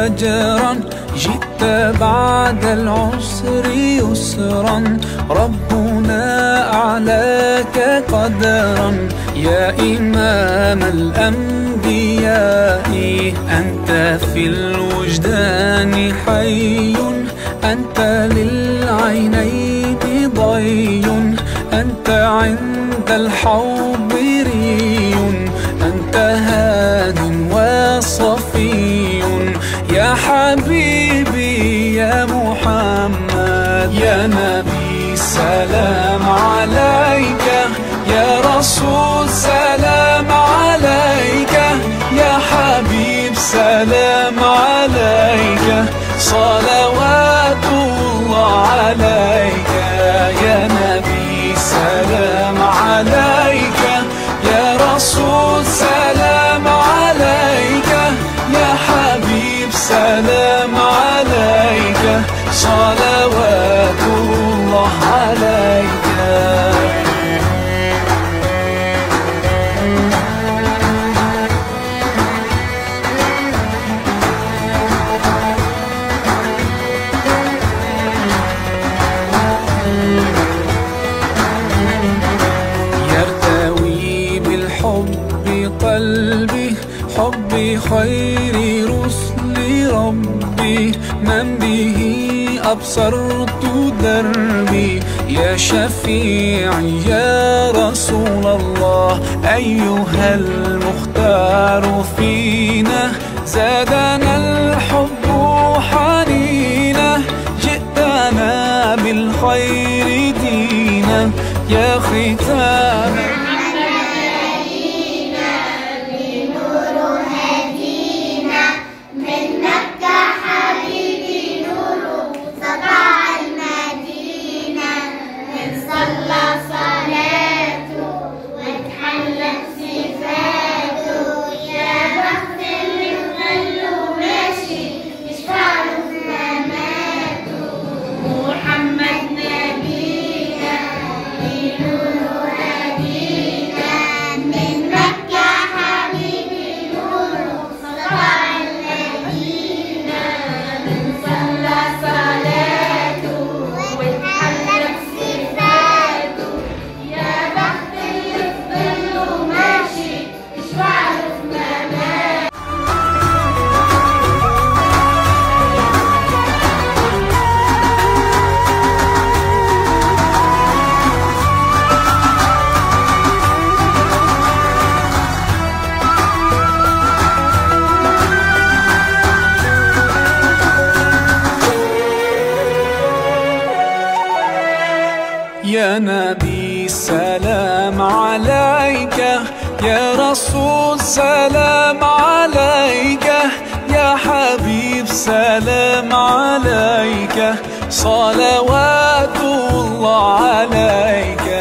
فجرا، جئت بعد العسر يسرا، ربنا أعلاك قدرا. يا إمام الأنبياء أنت في الوجدان حي، أنت للعينين ضي، أنت عند الحوض ري، أنت هاد وصفي. يا حبيبي يا محمد، يا نبي سلام عليك، يا رسول سلام عليك، يا حبيب سلام عليك، صلوات الله عليك. يا نبي سلام عليك، يا رسول سلام عليك، يا حبيب سلام عليك، صلوات الله عليك. يرتوي بالحب قلبي، حبي خير رسل ربي، من به أبصرت دربي. يا شفيعي يا رسول الله، أيها المختار فينا، زادنا الحب حنينا، جئتنا بالخير دينا، يا ختام يا نبي سلام عليك، يا رسول سلام عليك، يا حبيب سلام عليك، صلوات الله عليك.